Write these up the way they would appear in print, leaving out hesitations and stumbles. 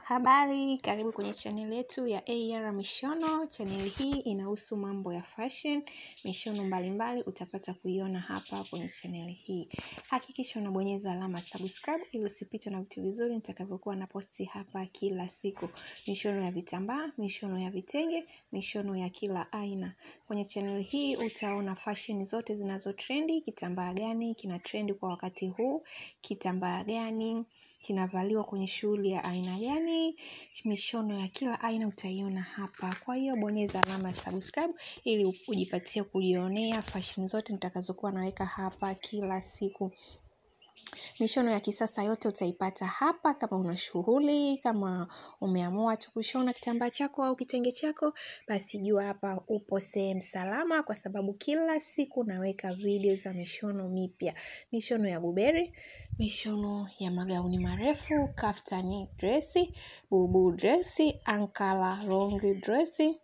Habari, karibu kwenye channel yetu ya AR Mishono. Channel hii inahusu mambo ya fashion, mishono mbalimbali utapata kuiona hapa kwenye channel hii. Hakikisha unabonyeza alama subscribe ili usipitwe na vitu vizuri nitakavyokuwa na posti hapa kila siku. Mishono ya vitambaa, mishono ya vitenge, mishono ya kila aina. Kwenye channel hii utaona fashion zote zinazo trendi, kitambaa gani kina trend kwa wakati huu, kitambaa gani kinavaliwa kwenye shughuli ya aina gani, mishono ya kila aina utaiona hapa. Kwa hiyo bonyeza alama subscribe ili ujipatie kujionea fashion zote nitakazokuwa naweka hapa kila siku. Mishono ya kisasa yote utaipata hapa. Kama una shughuli, kama umeamua tu kushona kitambaa chako au kitenge chako, basi jua hapa upo sehemu salama, kwa sababu kila siku naweka video za mishono mipya. Mishono ya buberi, mishono ya magauni marefu, kaftani dresi, bubu dresi, Ankara long dresi,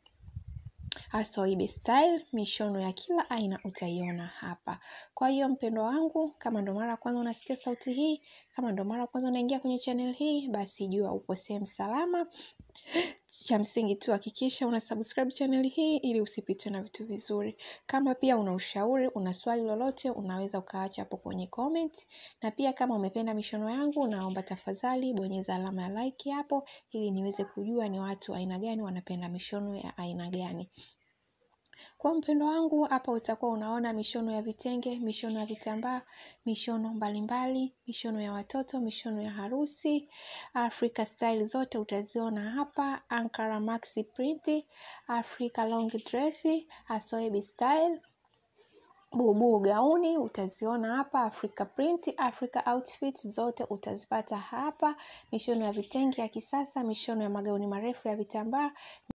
Asoebi style, mishono ya kila aina utaiona hapa. Kwa hiyo mpendwa wangu, kama ndo mara kwanza unasikia sauti hii, kama ndo mara kwanza unaingia kwenye channel hii, basi jua upo sehemu salama. Cha msingi tu hakikisha una subscribe channel hii ili usipitwe na vitu vizuri. Kama pia una ushauri, una swali lolote, unaweza ukaacha hapo kwenye comment. Na pia kama umependa mishono yangu, naomba tafadhali bonyeza alama ya like hapo ili niweze kujua ni watu aina gani wanapenda mishono ya aina gani. Kwa mpendo wangu, hapa utakuwa unaona mishono ya vitenge, mishono ya vitambaa, mishono mbalimbali, mishono ya watoto, mishono ya harusi, Africa style zote utaziona hapa. Ankara maxi print, Africa long dress, Asoebi style, bubu gauni utaziona hapa. Africa print, Africa outfit zote utazipata hapa. Mishono ya vitenge ya kisasa, mishono ya magauni marefu ya vitambaa,